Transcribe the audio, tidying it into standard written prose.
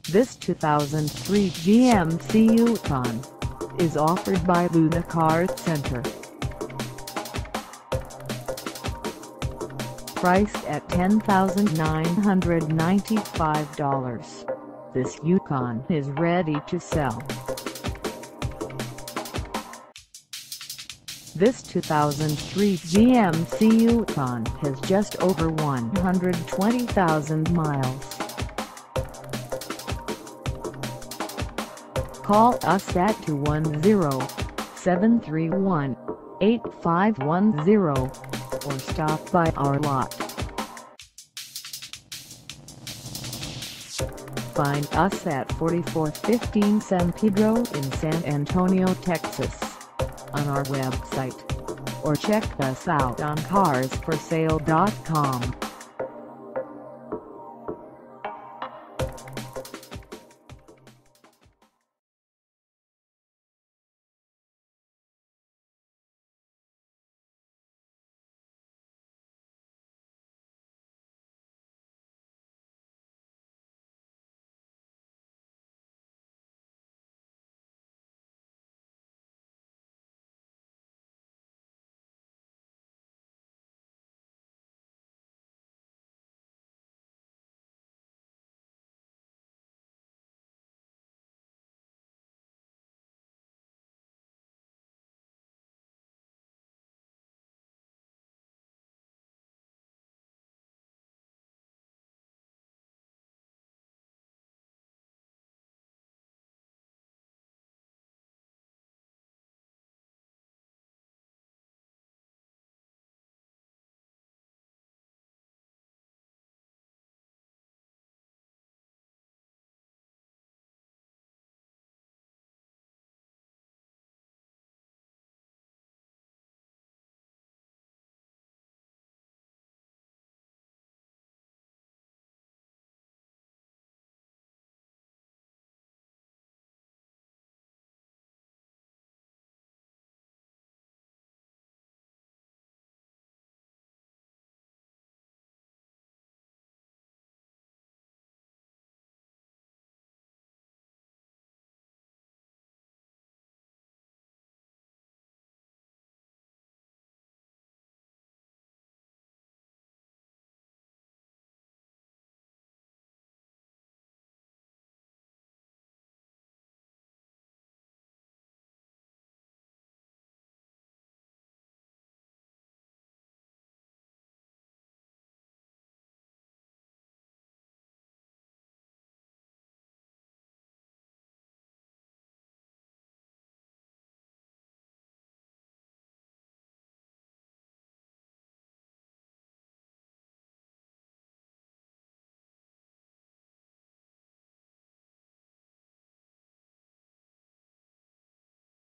This 2003 GMC Yukon is offered by Luna Car Center. Priced at $10,995, this Yukon is ready to sell. This 2003 GMC Yukon has just over 120,000 miles. Call us at 210-731-8510 or stop by our lot. Find us at 4415 San Pedro in San Antonio, Texas, on our website, or check us out on carsforsale.com.